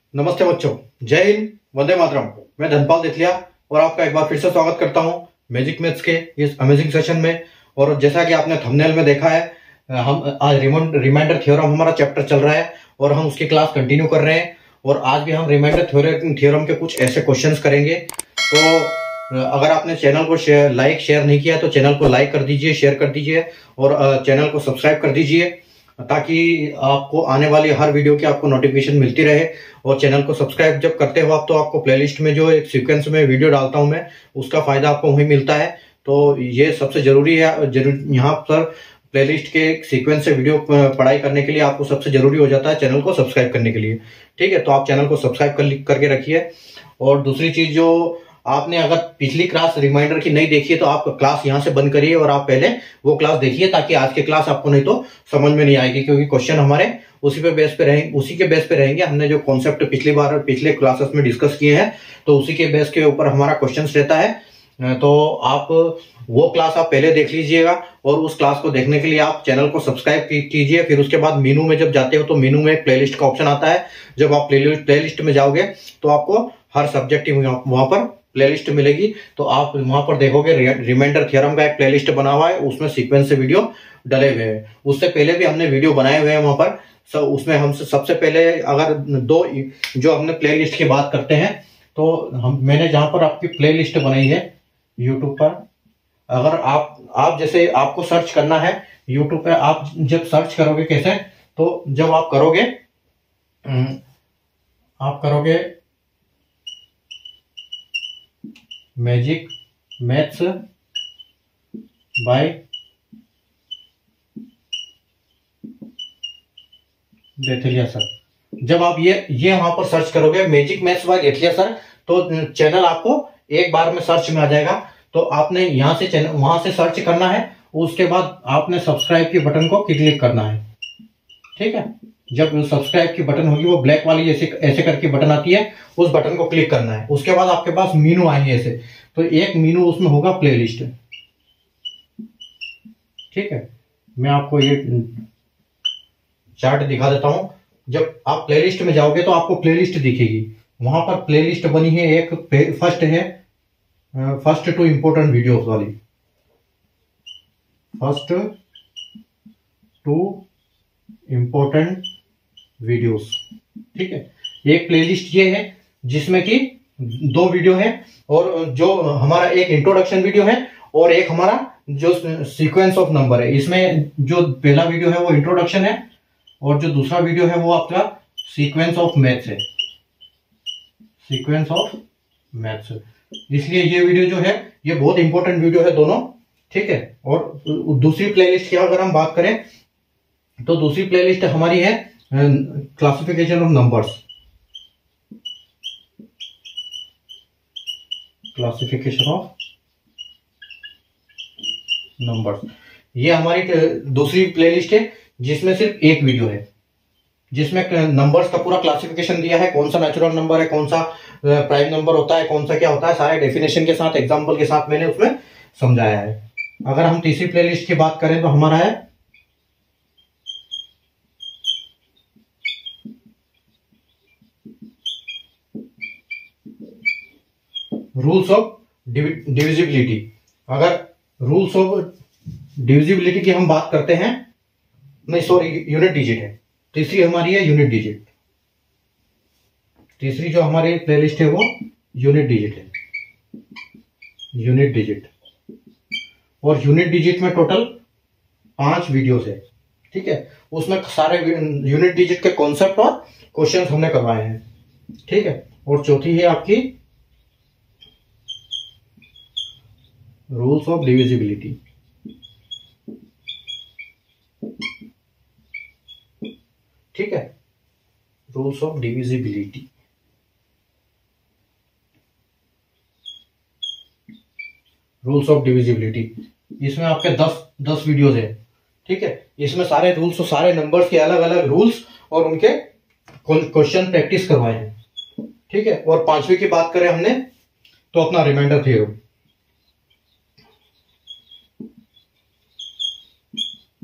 नमस्ते बच्चों, जय हिंद, वंदे मातरम। मैं धनपाल देथलिया और आपका एक बार फिर से स्वागत करता हूं मैजिक मैथ्स के इस अमेजिंग सेशन में। और जैसा कि आपने थंबनेल में देखा है, हम आज रिमाइंडर थ्योरम हमारा चैप्टर चल रहा है और हम उसकी क्लास कंटिन्यू कर रहे हैं। और आज भी हम रिमाइंडर थ्योरम के कुछ ऐसे क्वेश्चंस करेंगे। तो अगर आपने चैनल को लाइक शेयर नहीं किया तो चैनल को लाइक कर दीजिए, शेयर कर दीजिए और चैनल को सब्सक्राइब कर दीजिए, ताकि आपको आने वाली हर वीडियो की आपको नोटिफिकेशन मिलती रहे। और चैनल को सब्सक्राइब जब करते हो आप, तो आपको प्लेलिस्ट में जो एक सीक्वेंस में वीडियो डालता हूं मैं, उसका फायदा आपको वहीं मिलता है। तो ये सबसे जरूरी है। यहाँ पर प्लेलिस्ट के सीक्वेंस से वीडियो पढ़ाई करने के लिए आपको सबसे जरूरी हो जाता है चैनल को सब्सक्राइब करने के लिए। ठीक है, तो आप चैनल को सब्सक्राइब करके रखिए। और दूसरी चीज, जो आपने अगर पिछली क्लास रिमाइंडर की नहीं देखी है तो आप क्लास यहां से बंद करिए और आप पहले वो क्लास देखिए, ताकि आज की क्लास आपको नहीं तो समझ में नहीं आएगी, क्योंकि क्वेश्चन हमारे उसी के बेस पे रहेंगे। हमने जो कॉन्सेप्ट पिछले क्लासेस में डिस्कस किए हैं, तो उसी के बेस के ऊपर हमारा क्वेश्चन रहता है। तो आप वो क्लास आप पहले देख लीजिएगा और उस क्लास को देखने के लिए आप चैनल को सब्सक्राइब कीजिए। फिर उसके बाद मेनू में जब जाते हो तो मेनू में एक प्लेलिस्ट का ऑप्शन आता है। जब आप प्लेलिस्ट में जाओगे तो आपको हर सब्जेक्ट की वहां पर प्लेलिस्ट मिलेगी। तो आप वहां पर देखोगे रिमाइंडर थ्योरम का एक प्लेलिस्ट बना हुआ है, उसमें सीक्वेंस से वीडियो डले हुए हैं। उससे पहले भी हमने वीडियो बनाए हुए हैं वहां पर। उसमें हम सबसे पहले अगर दो जो हमने प्लेलिस्ट की बात करते हैं, तो मैंने जहां पर आपकी प्लेलिस्ट बनाई है यूट्यूब पर, अगर आप जैसे आपको सर्च करना है यूट्यूब पे, आप जब सर्च करोगे कैसे, तो जब आप करोगे magic maths by Dethaliya sir, जब आप ये वहां पर सर्च करोगे magic maths by Dethaliya sir, तो चैनल आपको एक बार में सर्च में आ जाएगा। तो आपने यहां से वहां से सर्च करना है, उसके बाद आपने सब्सक्राइब के बटन को क्लिक करना है। ठीक है, जब सब्सक्राइब की बटन होगी, वो ब्लैक वाली ऐसे करके बटन आती है, उस बटन को क्लिक करना है। उसके बाद आपके पास मीनू आएंगे ऐसे, तो एक मीनू उसमें होगा प्लेलिस्ट। ठीक है, मैं आपको ये चार्ट दिखा देता हूं। जब आप प्लेलिस्ट में जाओगे तो आपको प्लेलिस्ट दिखेगी, वहां पर प्लेलिस्ट बनी है। एक फर्स्ट टू इंपोर्टेंट वीडियोस वाली, फर्स्ट टू इंपोर्टेंट वीडियोस। ठीक है, एक प्लेलिस्ट ये है जिसमें कि दो वीडियो है, और जो हमारा एक इंट्रोडक्शन वीडियो है और एक हमारा जो सीक्वेंस ऑफ नंबर है। इसमें जो पहला वीडियो है वो इंट्रोडक्शन है, और जो दूसरा वीडियो है वो आपका सीक्वेंस ऑफ मैथ्स है, सीक्वेंस ऑफ मैथ्स। इसलिए ये वीडियो जो है ये बहुत इंपॉर्टेंट वीडियो है दोनों। ठीक है, और दूसरी प्लेलिस्ट की अगर हम बात करें तो दूसरी प्लेलिस्ट हमारी है classification of numbers, classification of numbers. ये हमारी दूसरी प्लेलिस्ट है जिसमें सिर्फ एक वीडियो है, जिसमें नंबर्स का पूरा क्लासिफिकेशन दिया है, कौन सा नेचुरल नंबर है, कौन सा प्राइम नंबर होता है, कौन सा क्या होता है, सारे डेफिनेशन के साथ, एग्जांपल के साथ मैंने उसमें समझाया है। अगर हम तीसरी प्लेलिस्ट की बात करें तो हमारा है रूल्स ऑफ डिविजिबिलिटी। अगर रूल्स ऑफ डिविजिबिलिटी की हम बात करते हैं, नहीं सॉरी, यूनिट डिजिट है तीसरी हमारी, है यूनिट डिजिट। तीसरी जो हमारी प्लेलिस्ट है वो यूनिट डिजिट है, यूनिट डिजिट। और यूनिट डिजिट में टोटल 5 वीडियोस है। ठीक है, उसमें सारे यूनिट डिजिट के कॉन्सेप्ट और क्वेश्चंस हमने करवाए हैं। ठीक है, और चौथी है आपकी रूल्स ऑफ डिविजिबिलिटी। ठीक है, rules of divisibility, rules of divisibility. इसमें आपके 10 वीडियोस है। ठीक है, इसमें सारे रूल्स और सारे नंबर्स के अलग अलग रूल्स और उनके क्वेश्चन प्रैक्टिस करवाए हैं। ठीक है, और 5वीं की बात करें हमने तो अपना रिमाइंडर थ्योरम।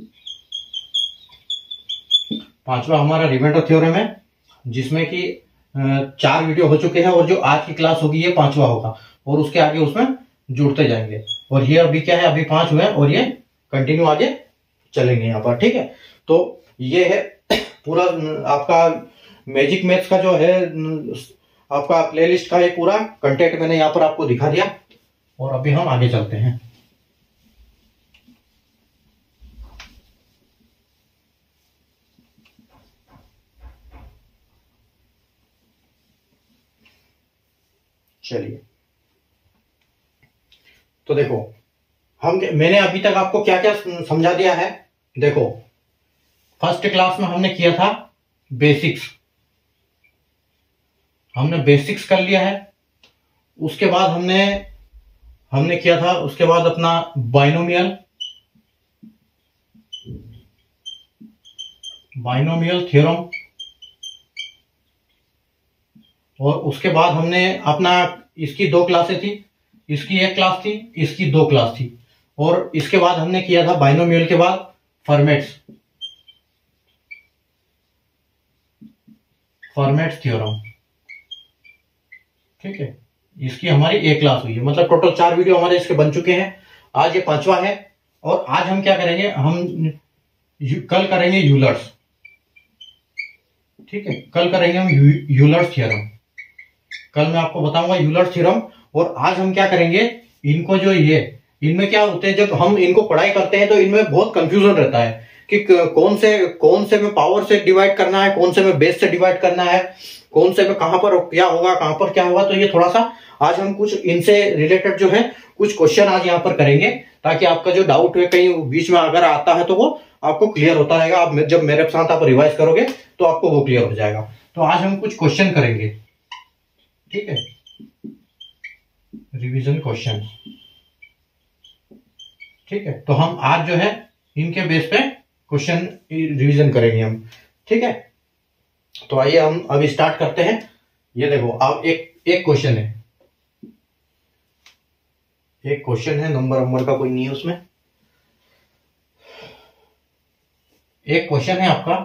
पांचवा हमारा रिमाइंडर थ्योरम है, जिसमें कि 4 वीडियो हो चुके हैं और जो आज की क्लास होगी ये 5वां होगा और उसके आगे उसमें जुड़ते जाएंगे। और ये अभी क्या है, अभी 5 हुए हैं और ये कंटिन्यू आगे चलेंगे यहाँ पर, ठीक है। तो ये है पूरा आपका मैजिक मैथ्स का जो है आपका प्लेलिस्ट का ये पूरा कंटेंट मैंने यहाँ पर आपको दिखा दिया और अभी हम आगे चलते हैं। चलिए, तो देखो मैंने अभी तक आपको क्या क्या समझा दिया है। देखो, फर्स्ट क्लास में हमने किया था बेसिक्स, हमने बेसिक्स कर लिया है। उसके बाद हमने किया था उसके बाद अपना बाइनोमियल थ्योरम, और उसके बाद हमने अपना इसकी 2 क्लासें थी, इसकी 1 क्लास थी, इसकी 2 क्लास थी, और इसके बाद हमने किया था बाइनोमियल के बाद फॉर्मेट्स थ्योरम, ठीक है। इसकी हमारी 1 क्लास हुई है, मतलब टोटल 4 वीडियो हमारे इसके बन चुके हैं। आज ये 5वां है और आज हम क्या करेंगे, हम कल करेंगे यूलर्स, ठीक है। कल करेंगे हम यूलर्स थ्योरम, कल मैं आपको बताऊंगा यूलर्स थ्योरम। और आज हम क्या करेंगे, इनको जो ये इनमें क्या होते हैं, जब हम इनको पढ़ाई करते हैं तो इनमें बहुत कंफ्यूजन रहता है कि कौन से में पावर से डिवाइड करना है, कौन से में बेस से डिवाइड करना है, कौन से में कहां पर क्या होगा, कहां पर क्या होगा। तो ये थोड़ा सा आज हम कुछ इनसे रिलेटेड जो है कुछ क्वेश्चन आज यहाँ पर करेंगे, ताकि आपका जो डाउट है कहीं बीच में अगर आता है तो वो आपको क्लियर होता रहेगा। आप जब मेरे साथ आप रिवाइज करोगे तो आपको वो क्लियर हो जाएगा। तो आज हम कुछ क्वेश्चन करेंगे, ठीक है, रिवीजन क्वेश्चन, ठीक है। तो हम आज जो है इनके बेस पे क्वेश्चन रिवीजन करेंगे हम, ठीक है। तो आइए हम अभी स्टार्ट करते हैं। ये देखो, अब एक क्वेश्चन है, नंबर का कोई नहीं है उसमें। एक क्वेश्चन है आपका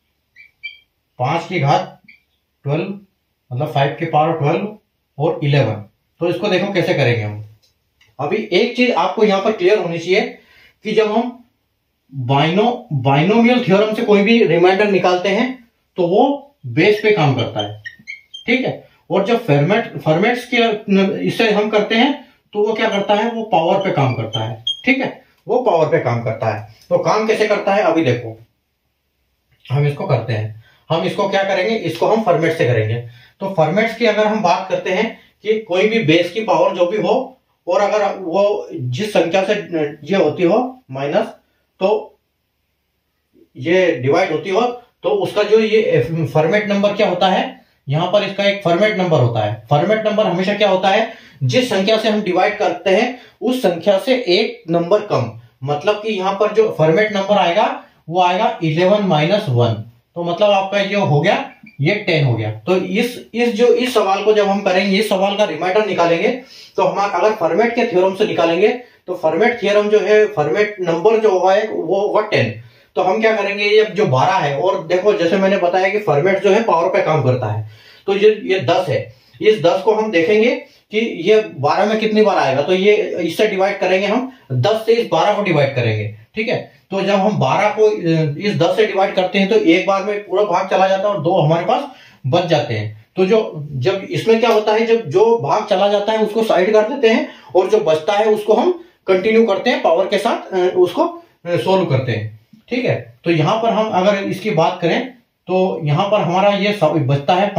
5 की घात 12, मतलब 5 की पावर 12 और 11। तो इसको देखो कैसे करेंगे हम। अभी एक चीज आपको यहां पर क्लियर होनी चाहिए कि जब हम बाइनोमियल थ्योरम से कोई भी रिमाइंडर निकालते हैं तो वो बेस पे काम करता है, ठीक है। और जब फॉर्मेट्स के इससे हम करते हैं तो वो क्या करता है, वो पावर पे काम करता है, ठीक है, वो पावर पे काम करता है। तो काम कैसे करता है, अभी देखो हम इसको करते हैं। हम इसको क्या करेंगे, इसको हम फॉर्मेट से करेंगे। तो फॉर्मेट्स की अगर हम बात करते हैं कि कोई भी बेस की पावर जो भी हो, और अगर वो जिस संख्या से ये होती हो माइनस, तो ये डिवाइड होती हो, तो उसका जो ये फॉर्मेट नंबर क्या होता है, यहां पर इसका एक फॉर्मेट नंबर होता है। फॉर्मेट नंबर हमेशा क्या होता है, जिस संख्या से हम डिवाइड करते हैं उस संख्या से एक नंबर कम। मतलब कि यहां पर जो फॉर्मेट नंबर आएगा वो आएगा 11 - 1। तो मतलब आपका जो हो गया ये 10 हो गया। तो इस सवाल को जब हम करेंगे, इस सवाल का रिमाइंडर निकालेंगे, तो हम अगर फॉर्मेट के थ्योरम से निकालेंगे तो फॉर्मेट थ्योरम जो है, फॉर्मेट नंबर जो होगा वो होगा 10। तो हम क्या करेंगे, ये जो 12 है, और देखो जैसे मैंने बताया कि फॉर्मेट जो है पावर पे काम करता है, तो ये 10 है। इस 10 को हम देखेंगे कि ये 12 में कितनी बार आएगा, तो ये इससे डिवाइड करेंगे हम, 10 से इस 12 को डिवाइड करेंगे, ठीक है। तो जब हम 12 को इस 10 से डिवाइड करते हैं तो एक बार में पूरा भाग चला जाता है और 2 हमारे पास बच जाते हैं। तो जब इसमें क्या होता है, जब जो भाग चला जाता है उसको साइड कर देते हैं, और जो बचता है उसको हम कंटिन्यू करते हैं पावर के साथ, उसको सोल्व करते हैं, ठीक है। तो यहां पर हम अगर इसकी बात करें तो यहां पर हमारा ये बचता है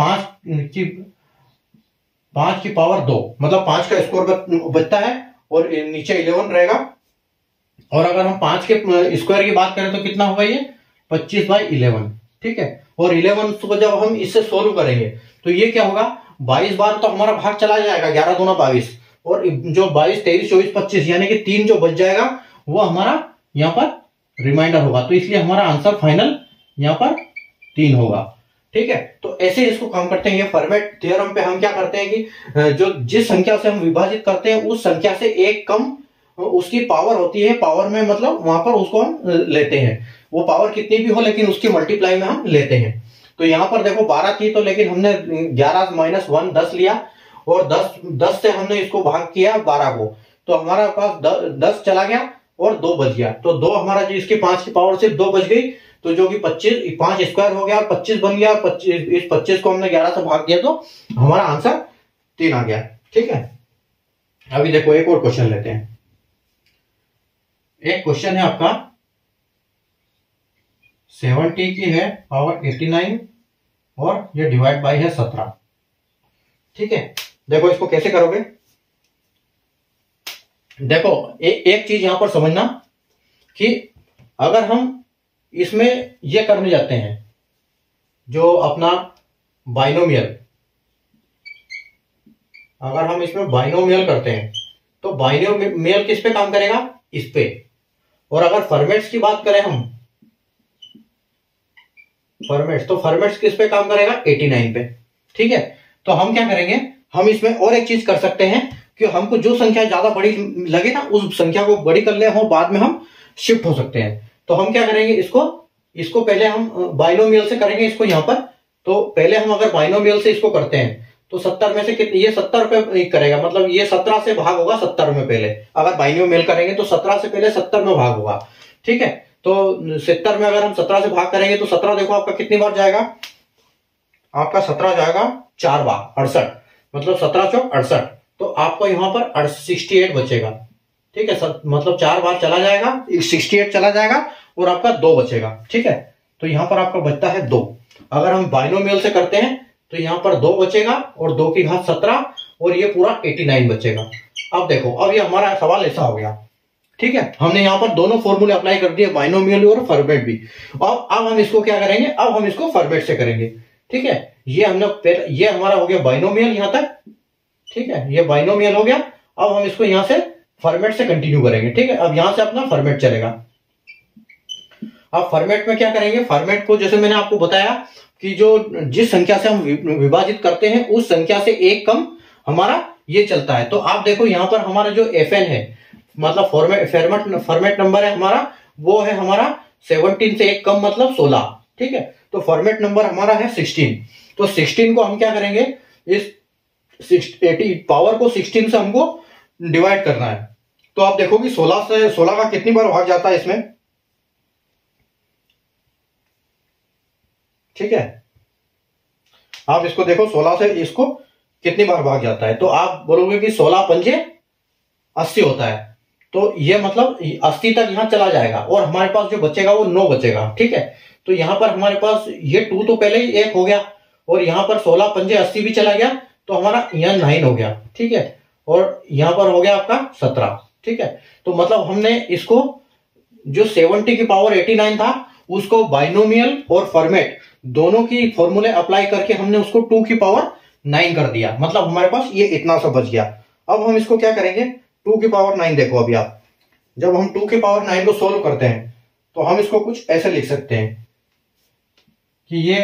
5 की पावर 2, मतलब 5 का स्क्वायर बचता है और नीचे 11 रहेगा। और अगर हम 5 के स्क्वायर की बात करें तो कितना होगा, ये 25/11, ठीक है। और 11 को जब हम इससे सोल्व करेंगे तो ये क्या होगा, 22 बार तो हमारा भाग चला जाएगा, 11 दूना 22, और जो 22, 23, 24, 25 यानी कि 3 जो बच जाएगा वो हमारा यहाँ पर रिमाइंडर होगा। तो इसलिए हमारा आंसर फाइनल यहाँ पर 3 होगा, ठीक है। तो ऐसे इसको काम करते हैं। ये फॉर्मेट थ्योरम पे हम क्या करते हैं कि जो जिस संख्या से हम विभाजित करते हैं उस संख्या से एक कम उसकी पावर होती है, पावर में मतलब वहां पर उसको हम लेते हैं, वो पावर कितनी भी हो लेकिन उसकी मल्टीप्लाई में हम लेते हैं। तो यहाँ पर देखो 12 थी, तो लेकिन हमने 11 माइनस 1 10 लिया, और 10 से हमने इसको भाग किया 12 को, तो हमारा पास 10 चला गया और 2 बच गया। तो 2 हमारा जो इसकी 5 की पावर से 2 बच गई, तो जो कि 25 5 स्क्वायर हो गया और 25 बन गया। 25 इस 25 को हमने 11 से भाग दिया तो हमारा आंसर 3 आ गया। ठीक है, अभी देखो एक और क्वेश्चन लेते हैं। एक क्वेश्चन है आपका 70 की है पावर 89 और ये डिवाइड बाय है 17। ठीक है, देखो इसको कैसे करोगे। देखो एक चीज यहां पर समझना कि अगर हम इसमें ये करने जाते हैं जो अपना बाइनोमियल, अगर हम इसमें बाइनोमियल करते हैं तो बाइनोमियल किस पे काम करेगा, इस पे। और अगर फॉर्मेट्स की बात करें हम, फॉर्मेट्स, तो फॉर्मेट्स किस पे काम करेगा, 89 पे। ठीक है, तो हम क्या करेंगे, हम इसमें और एक चीज कर सकते हैं कि हमको जो संख्या ज्यादा बड़ी लगे ना, उस संख्या को बड़ी कर ले हो, बाद में हम शिफ्ट हो सकते हैं। तो हम क्या करेंगे, इसको पहले हम बाइनोमियल से करेंगे इसको यहां पर। तो पहले हम अगर बाइनोमियल से इसको करते हैं तो 70 में से कितने, ये 70 पे करेगा, मतलब ये 17 से भाग होगा 70 में पहले। अगर बाइनोमियल करेंगे तो 17 से पहले 70 में भाग होगा। ठीक है, तो 70 में अगर हम 17 से भाग करेंगे तो 17 देखो आपका कितनी बार जाएगा, आपका 17 जाएगा 4 बार, 68, मतलब 17 चौक 68। तो आपको यहां पर 68 बचेगा। ठीक है, मतलब 4 बार चला जाएगा, 68 चला जाएगा और आपका 2 बचेगा। ठीक है, तो यहां पर आपका बचता है 2। अगर हम बाइनोमियल से करते हैं तो यहां पर 2 बचेगा और 2 की घात 17 और ये पूरा 89 बचेगा। अब देखो, अब ये हमारा सवाल ऐसा हो गया। ठीक है, हमने यहां पर दोनों फॉर्मूले अप्लाई कर दिए, बाइनोमियल और फॉर्मेट भी। अब हम इसको क्या करेंगे, अब हम इसको फॉर्मेट से करेंगे। ठीक है, ये हमारा हो गया बाइनोमियल यहां तक। ठीक है, ये बाइनोमियल हो गया। अब हम इसको यहां से फॉर्मेट से कंटिन्यू करेंगे। ठीक है, अब यहां से अपना फॉर्मेट चलेगा। अब फॉर्मेट में क्या करेंगे, फॉर्मेट को जैसे मैंने आपको बताया कि जिस संख्या से हम विभाजित करते हैं उस संख्या से एक कम हमारा ये चलता है। तो आप देखो यहां पर हमारा जो FN है, मतलब फॉर्मेट नंबर है हमारा, वो है हमारा 17 से एक कम मतलब 16। ठीक है, तो फॉर्मेट नंबर हमारा है 16। तो 16 को हम क्या करेंगे, इस 80 पावर को 16 से हमको डिवाइड करना है। तो आप देखो कि 16 का कितनी बार भाग जाता है इसमें। ठीक है, आप इसको देखो 16 से इसको कितनी बार भाग जाता है। तो आप बोलोगे कि 16 पंजे 80 होता है। तो ये मतलब 80 तक यहां चला जाएगा और हमारे पास जो बचेगा वो 9 बचेगा। ठीक है, तो यहां पर हमारे पास ये 2 तो पहले ही 1 हो गया और यहां पर 16 पंजे 80 भी चला गया, तो हमारा यहाँ 9 हो गया। ठीक है, और यहां पर हो गया आपका 17। ठीक है, तो मतलब हमने इसको जो 70 की पावर 89 था उसको बाइनोमियल और फॉर्मेट दोनों की फॉर्मूले अप्लाई करके हमने उसको 2 की पावर 9 कर दिया, मतलब हमारे पास ये इतना सा बच गया। अब हम इसको क्या करेंगे, 2 की पावर 9 देखो, अभी आप जब हम 2 की पावर 9 को सोल्व करते हैं तो हम इसको कुछ ऐसे लिख सकते हैं कि ये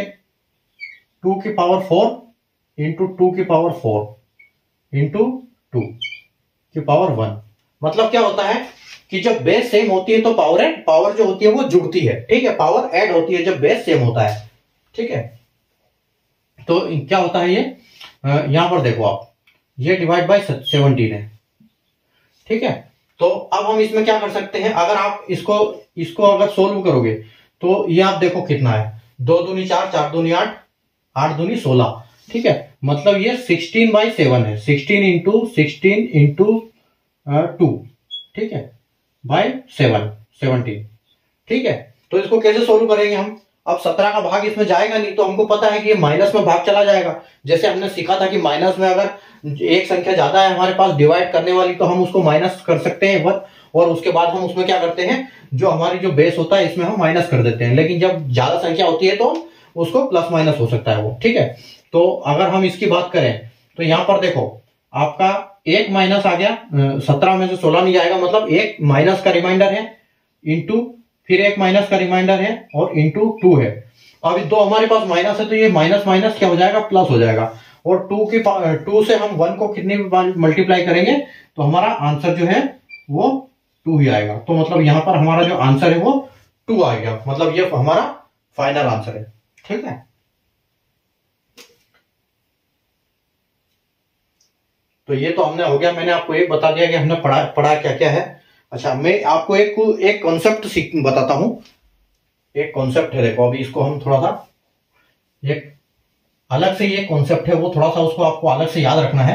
2 की पावर 4 इंटू 2 की पावर 4 इंटू 2 की पावर 1। मतलब क्या होता है कि जब बेस सेम होती है तो पावर जो होती है वो जुड़ती है। ठीक है, पावर ऐड होती है जब बेस सेम होता है। ठीक है, तो क्या होता है ये, यहां पर देखो आप, ये डिवाइड बाय 17 है। ठीक है, तो अब हम इसमें क्या कर सकते हैं, अगर आप इसको अगर सोल्व करोगे तो ये आप देखो कितना है, 2 दूनी 4, 4 दूनी 8, 8 दूनी 16। ठीक है, मतलब ये 16/7 है, 16 इंटू 16 इंटू 2। ठीक है, बाय 17। ठीक है, तो इसको कैसे सोल्व करेंगे हम। अब 17 का भाग इसमें जाएगा नहीं, तो हमको पता है कि ये माइनस में भाग चला जाएगा। जैसे हमने सीखा था कि माइनस में अगर एक संख्या ज्यादा है हमारे पास डिवाइड करने वाली, तो हम उसको माइनस कर सकते हैं 1, और उसके बाद हम उसमें क्या करते हैं, जो हमारी जो बेस होता है इसमें हम माइनस कर देते हैं। लेकिन जब ज्यादा संख्या होती है तो उसको प्लस माइनस हो सकता है वो। ठीक है, तो अगर हम इसकी बात करें तो यहां पर देखो आपका 1 माइनस आ गया, 17 में से 16 नहीं जाएगा, मतलब 1 माइनस का रिमाइंडर है, इंटू फिर 1 माइनस का रिमाइंडर है और इंटू 2 है। अभी 2 हमारे पास माइनस है तो ये माइनस माइनस क्या हो जाएगा, प्लस हो जाएगा। और 2 से हम 1 को कितनी मल्टीप्लाई करेंगे तो हमारा आंसर जो है वो 2 ही आएगा। तो मतलब यहां पर हमारा जो आंसर है वो 2 आ गया, मतलब ये हमारा फाइनल आंसर है। ठीक है, तो ये तो हमने हो गया, मैंने आपको एक बता दिया कि हमने पढ़ा क्या क्या है। अच्छा, मैं आपको एक कॉन्सेप्ट बताता हूं। एक कॉन्सेप्ट है, देखो अभी इसको हम थोड़ा सा एक अलग से, ये कॉन्सेप्ट है वो थोड़ा सा उसको आपको अलग से याद रखना है।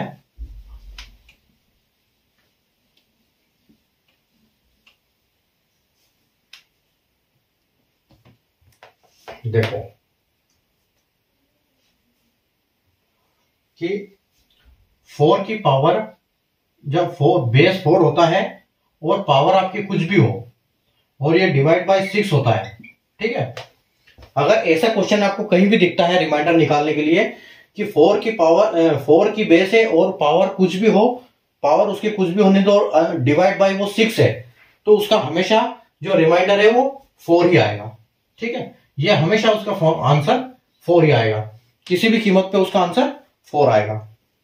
देखो कि 4 की पावर, जब बेस 4 होता है और पावर आपकी कुछ भी हो और ये डिवाइड बाय 6 होता है, ठीक है। अगर ऐसा क्वेश्चन आपको कहीं भी दिखता है रिमाइंडर निकालने के लिए कि 4 की पावर 4 की बेस है और पावर कुछ भी हो, पावर उसके कुछ भी होने दो, डिवाइड बाय वो 6 है, तो उसका हमेशा जो रिमाइंडर है वो 4 ही आएगा, ठीक है। ये हमेशा उसका आंसर 4 ही आएगा, किसी भी कीमत पे उसका आंसर 4 आएगा।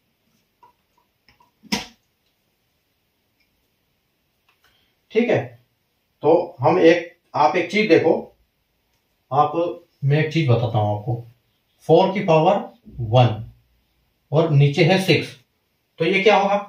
ठीक है, तो आप एक चीज देखो, मैं एक चीज बताता हूं आपको। 4 की पावर 1 और नीचे है 6, तो ये क्या होगा,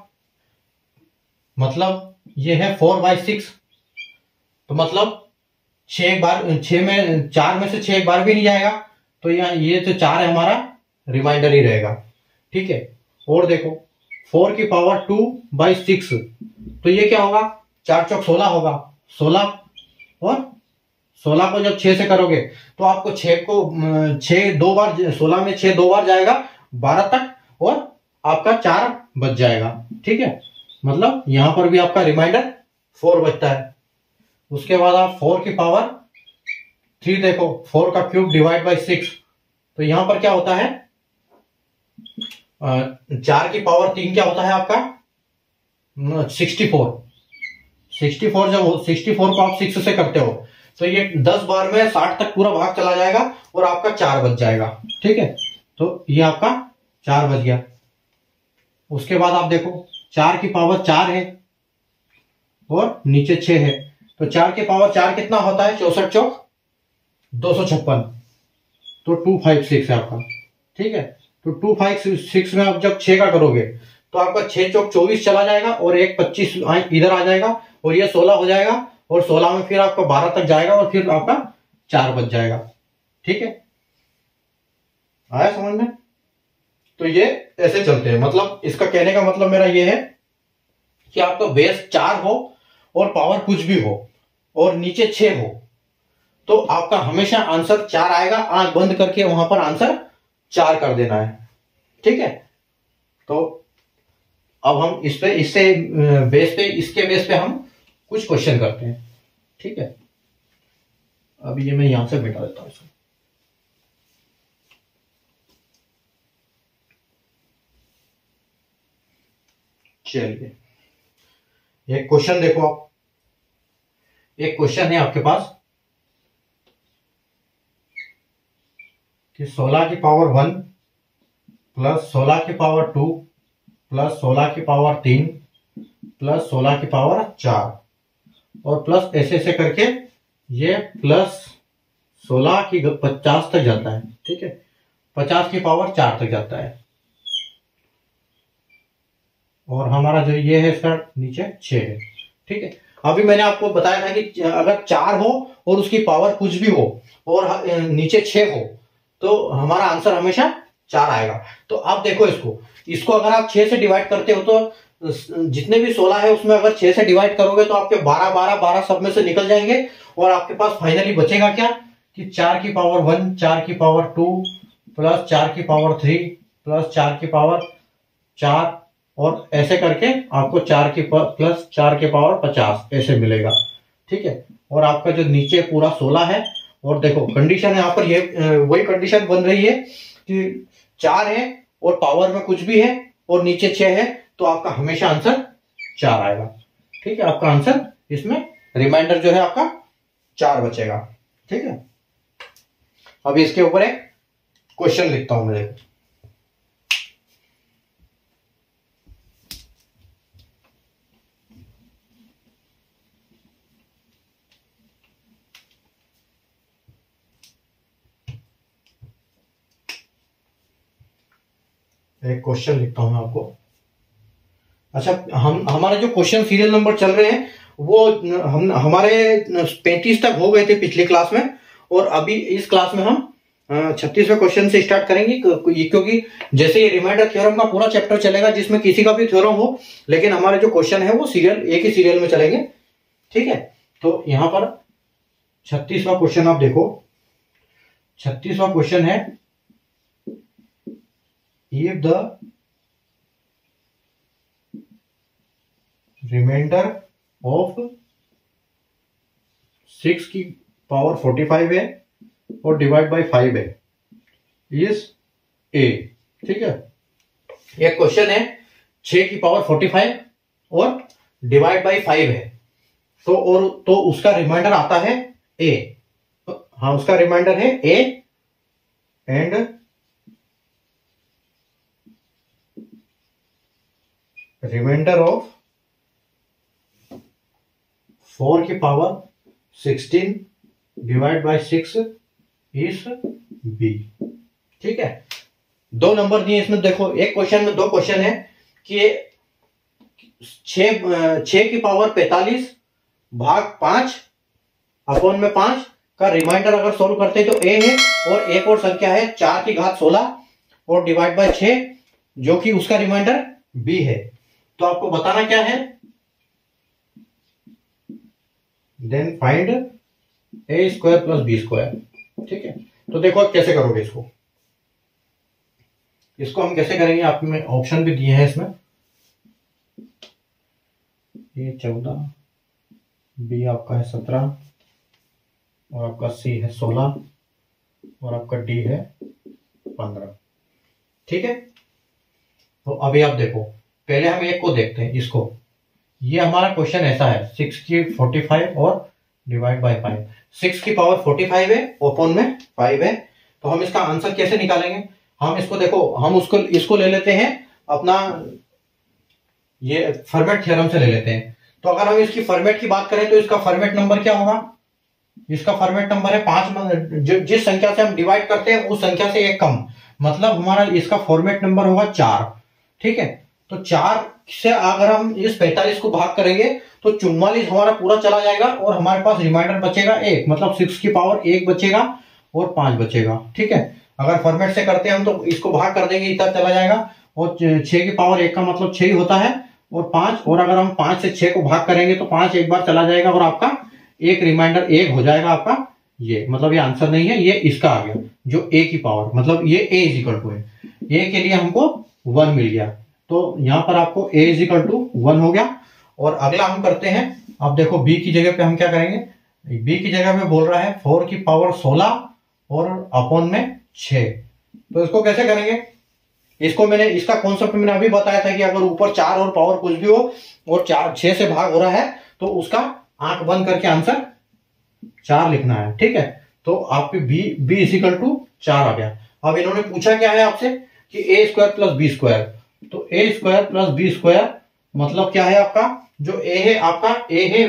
मतलब ये है 4/6, तो मतलब 6 में 4 में से 6 एक बार भी नहीं जाएगा, तो ये तो 4 है हमारा, रिमाइंडर ही रहेगा, ठीक है। और देखो 4 की पावर 2/6, तो ये क्या होगा, 4 चौक 16 होगा, 16, और 16 को जब 6 से करोगे तो आपको 6 दो बार, 16 में 6 दो बार जाएगा 12 तक, और आपका 4 बच जाएगा, ठीक है। मतलब यहां पर भी आपका रिमाइंडर 4 बचता है। उसके बाद आप 4 की पावर 3 देखो, 4 का क्यूब डिवाइड बाय 6, तो यहां पर क्या होता है, 4 की पावर 3 क्या होता है आपका 64। 64 जब 64 को आप 6 से करते हो तो ये 10 बार में 60 तक पूरा भाग चला जाएगा और आपका 4 बच जाएगा, ठीक है। तो ये आपका 4 बच गया। उसके बाद आप देखो 4 की पावर 4 है और नीचे 6 है, तो 4 की पावर 4 कितना होता है, 64 चौक 256, तो 256 है आपका, ठीक है। तो 256 में आप जब 6 का करोगे तो आपका 6 चौक 24 चला जाएगा और एक 25 इधर आ जाएगा और ये 16 हो जाएगा, और 16 में फिर आपका 12 तक जाएगा और फिर आपका 4 बच जाएगा, ठीक है। आया समझ में? तो ये ऐसे चलते हैं, मतलब इसका कहने का मतलब मेरा ये है कि आपका बेस 4 हो और पावर कुछ भी हो और नीचे 6 हो, तो आपका हमेशा आंसर 4 आएगा। आंख बंद करके वहां पर आंसर 4 कर देना है, ठीक है। तो अब हम इसके बेस पे हम कुछ क्वेश्चन करते हैं, ठीक है। अब ये मैं यहां से मिटा देता हूं इसको। चलिए, एक क्वेश्चन देखो आप, एक क्वेश्चन है आपके पास कि 16 की पावर 1 प्लस 16 की पावर 2 प्लस 16 की पावर 3 प्लस 16 की पावर 4 और प्लस ऐसे ऐसे करके ये प्लस 16 की 50 तक जाता है, ठीक है। 50 की पावर 4 तक जाता है, और हमारा जो ये है इसका नीचे 6 है, ठीक है। अभी मैंने आपको बताया था कि अगर 4 हो और उसकी पावर कुछ भी हो और नीचे 6 हो तो हमारा आंसर हमेशा 4 आएगा। तो आप देखो इसको अगर आप 6 से डिवाइड करते हो तो जितने भी 16 है उसमें अगर 6 से डिवाइड करोगे तो आपके 12 12 12 सब में से निकल जाएंगे, और आपके पास फाइनली बचेगा क्या कि 4 की पावर 1, 4 की पावर 2 प्लस 4 की पावर 3 प्लस 4 की पावर 4, और ऐसे करके आपको 4 की प्लस 4 के पावर 50 ऐसे मिलेगा, ठीक है। और आपका जो नीचे पूरा 16 है, और देखो कंडीशन यहाँ पर ये वही कंडीशन बन रही है कि 4 है और पावर में कुछ भी है और नीचे 6 है, तो आपका हमेशा आंसर 4 आएगा, ठीक है। आपका आंसर इसमें रिमाइंडर जो है आपका 4 बचेगा, ठीक है। अभी इसके ऊपर एक क्वेश्चन लिखता हूं मैं, एक क्वेश्चन लिखता हूं मैं आपको अच्छा, हम हमारे जो क्वेश्चन सीरियल नंबर चल रहे हैं वो हम हमारे 35 तक हो गए थे पिछली क्लास में, और अभी इस क्लास में हम 36वें क्वेश्चन से स्टार्ट करेंगे, क्योंकि जैसे ये रिमाइंडर थ्योरम का पूरा चैप्टर चलेगा जिसमें किसी का भी थ्योरम हो, लेकिन हमारे जो क्वेश्चन है वो सीरियल एक ही सीरियल में चलेंगे। ठीक है, तो यहां पर 36वां क्वेश्चन आप देखो। 36वां क्वेश्चन है, इफ द रिमाइंडर ऑफ 6 की पावर 45 है और डिवाइड बाय 5 है इज ए। ठीक है, एक क्वेश्चन है 6 की पावर 45 और डिवाइड बाय 5 है, तो उसका रिमाइंडर आता है ए। हाँ, उसका रिमाइंडर है ए एंड रिमाइंडर ऑफ 4 की power 16 divide by 6 is B. ठीक है, दो नंबर दिए इसमें। देखो, एक क्वेश्चन में दो क्वेश्चन है कि 6 की पावर 45 भाग 5 अपॉन में 5 का रिमाइंडर अगर सोल्व करते हैं तो ए है, और एक और संख्या है 4 की घात 16 और डिवाइड बाय 6 जो कि उसका रिमाइंडर बी है। तो आपको बताना क्या है, then find A square plus B square. ठीक है, तो देखो आप कैसे करोगे इसको हम कैसे करेंगे, आप में ऑप्शन भी दिए हैं इसमें। ये 14, बी आपका है 17 और आपका सी है 16 और आपका डी है 15। ठीक है, तो अभी आप देखो, पहले हम एक को देखते हैं इसको। ये हमारा क्वेश्चन ऐसा है, 6 की 45 और डिवाइड बाय 5। 6 की पावर 45 है, ओपन में 5 है, तो हम इसका आंसर कैसे निकालेंगे। हम इसको देखो, हम इसको ले लेते हैं अपना, ये फॉर्मेट थ्योरम से ले लेते हैं। तो अगर हम इसकी फॉर्मेट की बात करें तो इसका फॉर्मेट नंबर क्या होगा, इसका फॉर्मेट नंबर है 5। जिस संख्या से हम डिवाइड करते हैं उस संख्या से एक कम, मतलब हमारा इसका फॉर्मेट नंबर होगा 4। ठीक है, तो 4 से अगर हम इस 45 को भाग करेंगे तो 44 हमारा पूरा चला जाएगा और हमारे पास रिमाइंडर बचेगा 1, मतलब 6 की पावर 1 बचेगा और 5 बचेगा। ठीक है, अगर फॉर्मेट से करते हैं हम तो इसको भाग कर देंगे, इतना चला जाएगा, और 6 की पावर 1 का मतलब 6 ही होता है, और 5, और अगर हम 5 से 6 को भाग करेंगे तो 5 एक बार चला जाएगा और आपका एक रिमाइंडर 1 हो जाएगा आपका। ये मतलब ये आंसर नहीं है, ये इसका आ गया जो ए की पावर, मतलब ये ए इज इक्वल टू है, ए के लिए हमको 1 मिल गया, तो यहां पर आपको ए इज इक्वल टू 1 हो गया। और अगला हम करते हैं, अब देखो बी की जगह पे हम क्या करेंगे, बी की जगह पे बोल रहा है 4 की पावर 16 और अपॉन में 6, तो इसको कैसे करेंगे। इसको मैंने, इसका कॉन्सेप्ट मैंने अभी बताया था कि अगर ऊपर 4 और पावर कुछ भी हो और 6 से भाग हो रहा है तो उसका आंख बंद करके आंसर 4 लिखना है। ठीक है, तो आपके बी इज इक्वल टू 4 आ गया। अब इन्होंने पूछा क्या है आपसे कि A square plus B square, तो A square plus B square मतलब क्या है आपका, जो ए है आपका, ए है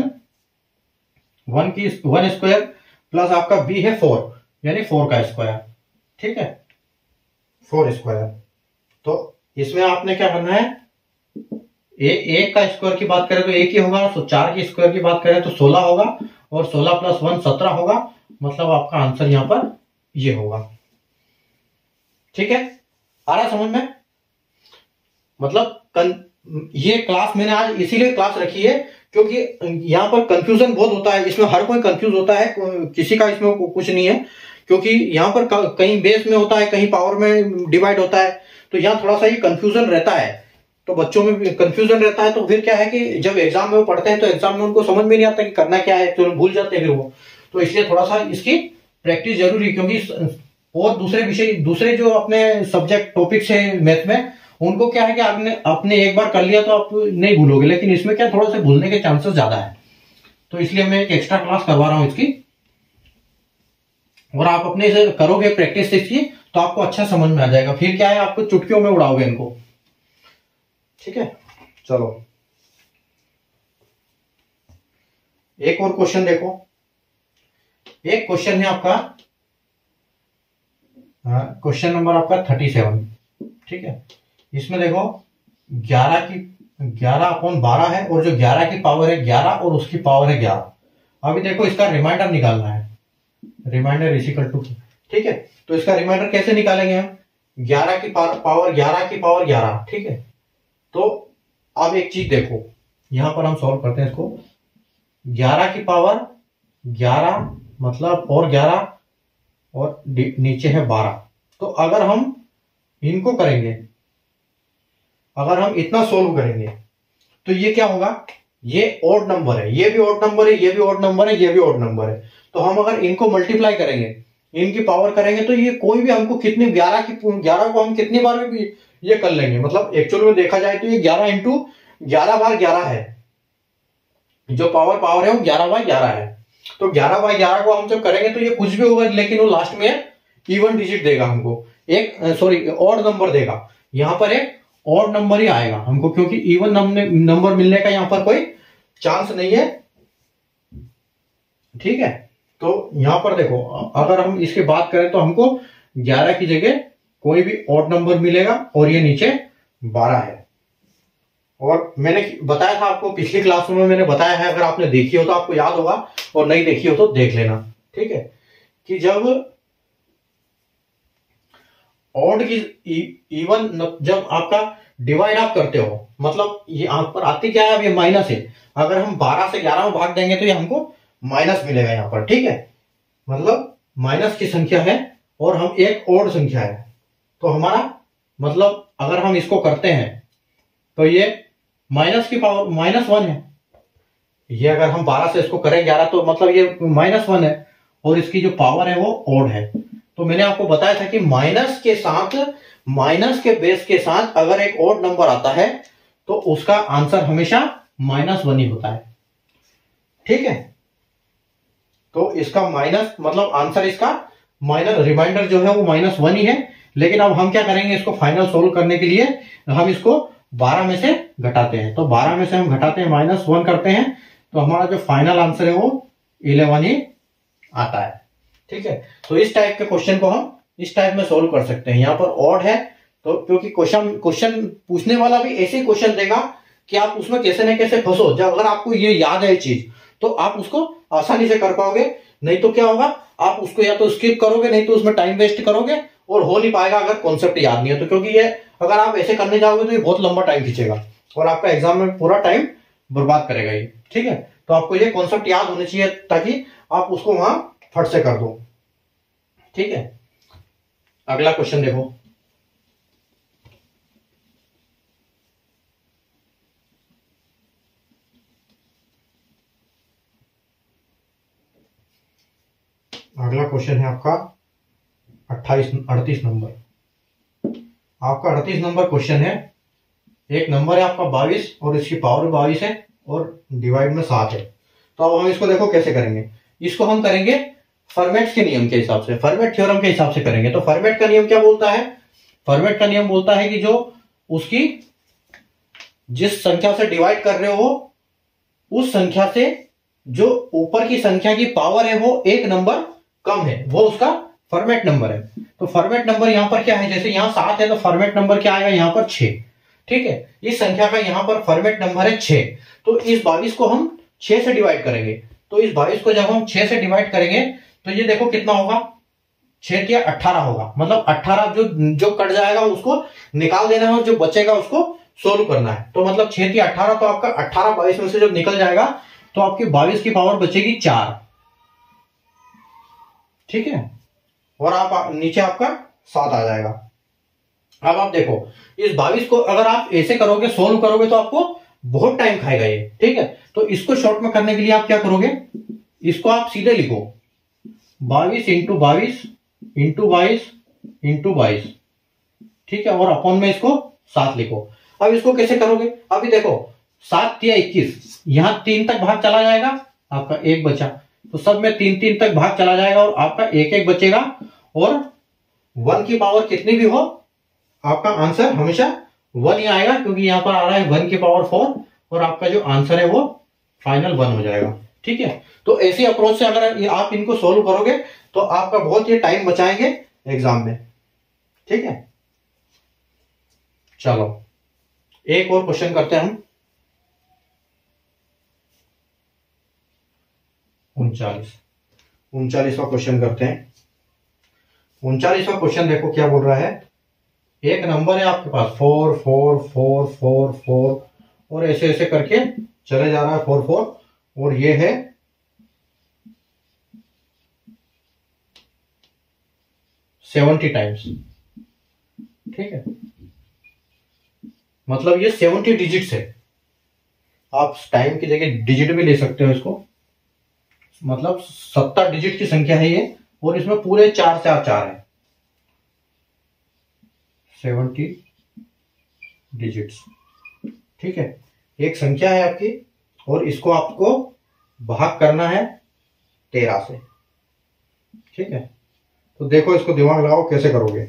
1 स्क्वायर प्लस आपका बी है 4, यानी 4 का स्क्वायर। ठीक है, 4 स्क्वायर। तो इसमें आपने क्या करना है, एक का स्क्वायर की बात करें तो एक ही होगा, तो 4 की स्क्वायर की बात करें तो 16 होगा, और 16 प्लस 1 17 होगा, मतलब आपका आंसर यहां पर ये होगा। ठीक है, आ रहा समझ में। मतलब ये क्लास मैंने आज इसीलिए क्लास रखी है क्योंकि यहाँ पर कंफ्यूजन बहुत होता है, इसमें हर कोई कंफ्यूज होता है, किसी का इसमें कुछ नहीं है, क्योंकि यहाँ पर कहीं बेस में होता है, कहीं पावर में डिवाइड होता है, तो यहाँ थोड़ा सा ये कंफ्यूजन रहता है, तो बच्चों में भी कंफ्यूजन रहता है। तो फिर क्या है कि जब एग्जाम में वो पढ़ते हैं तो एग्जाम में उनको समझ में नहीं आता कि करना क्या है, तो भूल जाते हैं फिर वो। तो इसलिए थोड़ा सा इसकी प्रैक्टिस जरूरी है, क्योंकि और दूसरे विषय, दूसरे जो अपने सब्जेक्ट टॉपिक्स है मैथ में, उनको क्या है कि आपने एक बार कर लिया तो आप नहीं भूलोगे, लेकिन इसमें क्या थोड़ा सा भूलने के चांसेस ज्यादा है, तो इसलिए मैं एक एक्स्ट्रा क्लास करवा रहा हूं इसकी, और आप अपने से करोगे प्रैक्टिस इसकी तो आपको अच्छा समझ में आ जाएगा। फिर क्या है, आपको चुटकियों में उड़ाओगे इनको। ठीक है, चलो एक और क्वेश्चन देखो। एक क्वेश्चन है आपका, क्वेश्चन नंबर आपका 37। ठीक है, इसमें देखो 11 की 11/12 है, और जो 11 की पावर है 11 और उसकी पावर है 11। अभी देखो इसका रिमाइंडर निकालना है, रिमाइंडर इज इक्वल टू, ठीक है। तो इसका रिमाइंडर कैसे निकालेंगे हम, 11 की पावर 11 की पावर 11, ठीक है। तो अब एक चीज देखो, यहां पर हम सॉल्व करते हैं इसको। 11 की पावर 11 मतलब और 11 और नीचे है 12। तो अगर हम इनको करेंगे, अगर हम इतना सोल्व करेंगे तो ये क्या होगा, ये ऑड नंबर है, ये भी ऑड नंबर है, ये भी ऑड नंबर है, ये भी ऑड नंबर है। तो हम अगर इनको मल्टीप्लाई करेंगे, इनकी पावर करेंगे, तो ये कोई भी हमको कितनी 11 को हम कितनी बार भी ये कर लेंगे। मतलब एक्चुअल में देखा जाए तो ये 11 इंटू 11/11 है, जो पावर है वो 11/11 है। तो 11/11 को हम जब करेंगे तो ये कुछ भी होगा, लेकिन वो लास्ट में इवन डिजिट देगा हमको, एक सॉरी ऑड नंबर देगा। यहां पर एक ऑड नंबर ही आएगा हमको, क्योंकि इवन नंबर मिलने का यहां पर कोई चांस नहीं है, ठीक है। तो यहां पर देखो, अगर हम इसकी बात करें तो हमको 11 की जगह कोई भी ऑड नंबर मिलेगा, और ये नीचे 12 है। और मैंने बताया था आपको पिछली क्लास में, मैंने बताया है, अगर आपने देखी हो तो आपको याद होगा, और नहीं देखी हो तो देख लेना, ठीक है। कि जब ऑड की इवन, जब आपका डिवाइड आप करते हो, मतलब ये यहाँ पर आती क्या है, अब ये माइनस है। अगर हम 12 से 11 में भाग देंगे तो ये हमको माइनस मिलेगा यहाँ पर, ठीक है। मतलब माइनस की संख्या है और हम एक ऑड संख्या है, तो हमारा मतलब अगर हम इसको करते हैं तो ये माइनस की पावर -1 है। ये अगर हम 12 से इसको करें 11, तो मतलब ये -1 है, और इसकी जो पावर है वो ऑड है। तो मैंने आपको बताया था कि माइनस के साथ, माइनस के बेस के साथ अगर एक ऑड नंबर आता है तो उसका आंसर हमेशा -1 ही होता है, ठीक है। तो इसका माइनस मतलब आंसर इसका माइनस, रिमाइंडर जो है वो -1 ही है। लेकिन अब हम क्या करेंगे, इसको फाइनल सोल्व करने के लिए हम इसको 12 में से घटाते हैं। तो 12 में से हम घटाते हैं, -1 करते हैं, तो हमारा जो फाइनल आंसर है वो 11 ही आता है, ठीक है। तो इस टाइप के क्वेश्चन को हम इस टाइप में सोल्व कर सकते हैं। यहाँ पर ऑड है तो, क्योंकि क्वेश्चन पूछने वाला भी ऐसे क्वेश्चन देगा कि आप उसमें कैसे न कैसे फंसो। जब अगर आपको ये याद है चीज, तो आप उसको आसानी से कर पाओगे। नहीं तो क्या होगा, आप उसको या तो स्किप करोगे, नहीं तो उसमें टाइम वेस्ट करोगे, और हो नहीं पाएगा अगर कॉन्सेप्ट याद नहीं है तो। क्योंकि ये अगर आप ऐसे करने जाओगे तो ये बहुत लंबा टाइम खींचेगा, और आपका एग्जाम में पूरा टाइम बर्बाद करेगा ये, ठीक है। तो आपको ये कॉन्सेप्ट याद होने चाहिए, ताकि आप उसको वहां फट से कर दो, ठीक है। अगला क्वेश्चन देखो, अगला क्वेश्चन है आपका 38 नंबर। आपका 38 नंबर क्वेश्चन है। एक नंबर है आपका 22 और इसकी पावर 22 है और डिवाइड में 7 है। तो अब हम इसको देखो कैसे करेंगे। इसको हम करेंगे फॉर्मेट के नियम के हिसाब से, फॉर्मेट थ्योरम के हिसाब से करेंगे। तो फॉर्मेट का नियम क्या बोलता है, फॉर्मेट का नियम बोलता है कि जो उसकी जिस संख्या से डिवाइड कर रहे हो उस संख्या से जो ऊपर की संख्या की पावर है वो एक नंबर कम है, वो उसका फॉर्मेट नंबर है। तो फॉर्मेट नंबर यहां पर क्या है, जैसे यहां 7 है तो फॉर्मेट नंबर क्या आएगा यहां पर 6, ठीक है। इस संख्या का यहां पर फॉर्मेट नंबर है 6। तो इस 22 को हम 6 से डिवाइड करेंगे। तो इस 22 को जब हम 6 से डिवाइड करेंगे तो ये देखो कितना होगा, 6 या 18 होगा। मतलब 18 जो कट जाएगा उसको निकाल देना है और जो बचेगा उसको सोल्व करना है। तो मतलब 6 या 18, तो आपका 18 22 में से जब निकल जाएगा तो आपकी 22 की पावर बचेगी 4, ठीक है। और आप नीचे आपका 7 आ जाएगा। अब आप देखो इस 22 को अगर आप ऐसे करोगे, सोल्व करोगे, तो आपको बहुत टाइम खाएगा ये, ठीक है। तो इसको शॉर्ट में करने के लिए आप क्या करोगे, इसको आप सीधे लिखो 22 इंटू 22 इंटू 22 इंटू 22, ठीक है। और अपॉन में इसको 7 लिखो। अब इसको कैसे करोगे, अभी देखो 7 या 21, यहां 3 तक भाग चला जाएगा, आपका 1 बचा। तो सब में 3 तक भाग चला जाएगा और आपका 1 बचेगा। और 1 की पावर कितनी भी हो आपका आंसर हमेशा 1 ही आएगा, क्योंकि यहां पर आ रहा है 1 की पावर 4 और आपका जो आंसर है वो फाइनल 1 हो जाएगा, ठीक है। तो ऐसी अप्रोच से अगर आप इनको सोल्व करोगे तो आपका बहुत ही टाइम बचाएंगे एग्जाम में, ठीक है। चलो एक और क्वेश्चन करते हैं हम। 39। 39वां क्वेश्चन करते हैं। 39वां क्वेश्चन देखो क्या बोल रहा है। एक नंबर है आपके पास 4 4 4 4 4 और ऐसे ऐसे करके चले जा रहा है 4 4 और ये है 70 टाइम्स। ठीक है, मतलब ये 70 डिजिट्स है। आप टाइम की जगह डिजिट भी ले सकते हो इसको, मतलब 70 डिजिट की संख्या है ये और इसमें पूरे 4 4 4 है। 70 डिजिट्स। ठीक है, एक संख्या है आपकी और इसको आपको भाग करना है 13 से। ठीक है, तो देखो इसको दिमाग लगाओ कैसे करोगे।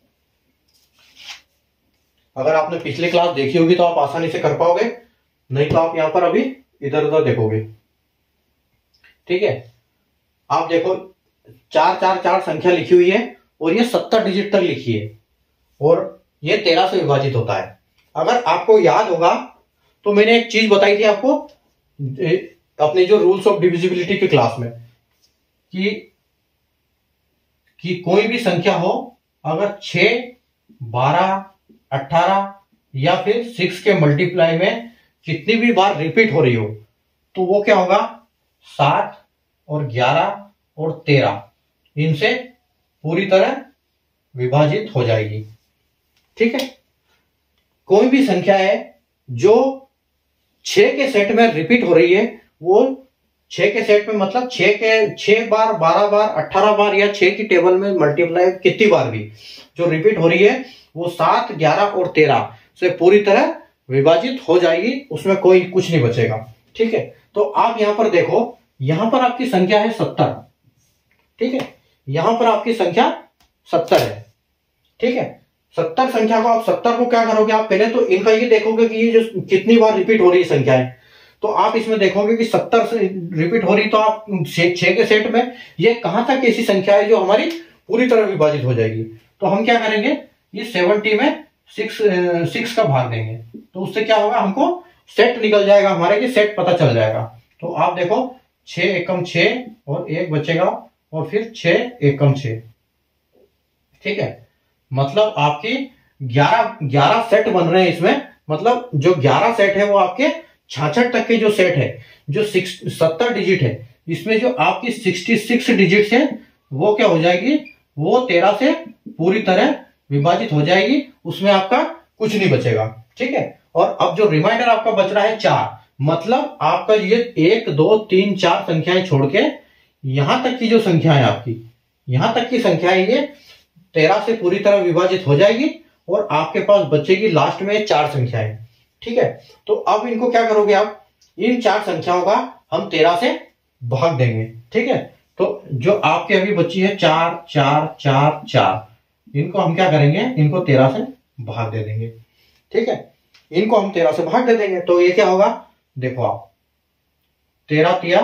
अगर आपने पिछली क्लास देखी होगी तो आप आसानी से कर पाओगे, नहीं तो आप यहां पर अभी इधर उधर देखोगे। ठीक है, आप देखो 4 4 4 संख्या लिखी हुई है और ये 70 डिजिट तक लिखी है और ये 13 से विभाजित होता है। अगर आपको याद होगा तो मैंने एक चीज बताई थी आपको अपने जो रूल्स ऑफ डिविजिबिलिटी की क्लास में कि कोई भी संख्या हो, अगर 6 12 18 या फिर 6 के मल्टीप्लाई में कितनी भी बार रिपीट हो रही हो तो वो क्या होगा 7 और 11 और 13 इनसे पूरी तरह विभाजित हो जाएगी। ठीक है, कोई भी संख्या है जो 6 के सेट में रिपीट हो रही है, वो 6 के सेट में मतलब 6 बार 12 बार 18 बार या 6 की टेबल में मल्टीप्लाई कितनी बार भी जो रिपीट हो रही है वो 7 11 और 13 से पूरी तरह विभाजित हो जाएगी, उसमें कोई कुछ नहीं बचेगा। ठीक है, तो आप यहां पर देखो, यहां पर आपकी संख्या है 70। ठीक है, यहां पर आपकी संख्या 70 है। ठीक है, 70 संख्या को आप 70 को क्या करोगे, आप पहले तो इनका ये देखोगे कि ये जो कितनी बार रिपीट हो रही है संख्या है, तो आप इसमें देखोगे कि 70 से रिपीट हो रही, तो आप 6 के सेट में ये कहां तक ऐसी संख्या है जो हमारी पूरी तरह विभाजित हो जाएगी। तो हम क्या करेंगे, ये 70 में 6 का भाग देंगे तो उससे क्या होगा, हमको सेट निकल जाएगा हमारे, कि सेट पता चल जाएगा। तो आप देखो 6 एकम 6 और 1 बचेगा और फिर 6 एकम 6। ठीक है, मतलब आपकी 11 सेट बन रहे हैं इसमें, मतलब जो 11 सेट है वो आपके 66 तक के जो सेट है, जो 70 डिजिट है, इसमें जो आपकी 66 डिजिट है वो क्या हो जाएगी, वो 13 से पूरी तरह विभाजित हो जाएगी, उसमें आपका कुछ नहीं बचेगा। ठीक है, और अब जो रिमाइंडर आपका बच रहा है 4, मतलब आपका ये 1 2 3 4 संख्याएं छोड़ के यहां तक की जो संख्या है आपकी, यहां तक की संख्या है ये 13 से पूरी तरह विभाजित हो जाएगी और आपके पास बचेगी लास्ट में 4 संख्याएं। ठीक है, तो अब इनको क्या करोगे आप, इन 4 संख्याओं का हम 13 से भाग देंगे। ठीक है, तो जो आपके अभी बची है 4 4 4 4, इनको हम क्या करेंगे, इनको 13 से भाग दे देंगे। ठीक है, इनको हम 13 से भाग दे देंगे तो ये क्या होगा, देखो आप 13 तिया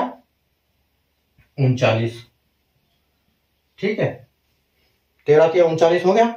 39। ठीक है, 13 तिया 39 हो गया,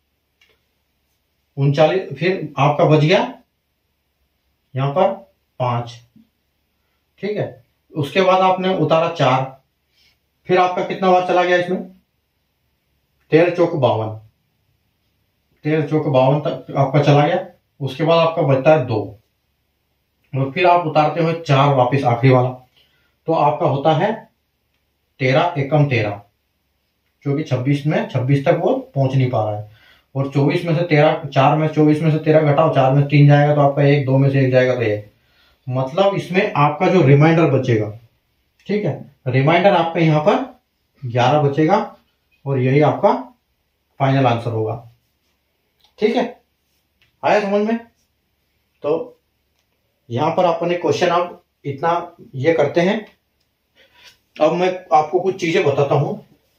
39 फिर आपका बच गया यहां पर 5। ठीक है, उसके बाद आपने उतारा 4, फिर आपका कितना बार चला गया इसमें, 13 चौक 52, 13 चौक 52 तक आपका चला गया। उसके बाद आपका बचता है 2 और फिर आप उतारते हो 4 वापस आखिरी वाला, तो आपका होता है 13 एकम 13, जो कि 26 तक वो पहुंच नहीं पा रहा है। और 24 में से 13 4 में 24 में से 13 घटाओ, 4 में 3 जाएगा तो आपका 1, 2 में से 1 जाएगा तो 1, मतलब इसमें आपका जो रिमाइंडर बचेगा, ठीक है, रिमाइंडर आपका यहां पर 11 बचेगा और यही आपका फाइनल आंसर होगा। ठीक है, आया समझ में। तो यहां पर अपने क्वेश्चन अब इतना ये करते हैं। अब मैं आपको कुछ चीजें बताता हूं।